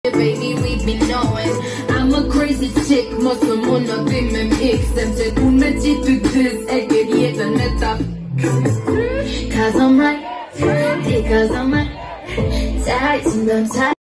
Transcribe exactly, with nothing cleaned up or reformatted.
baby, we've been knowing. I'm a crazy chick, must have mon up in my mix. Them say, who met you to this? I get yet another. Cause I'm right, because I'm right. Tight, and I'm tight.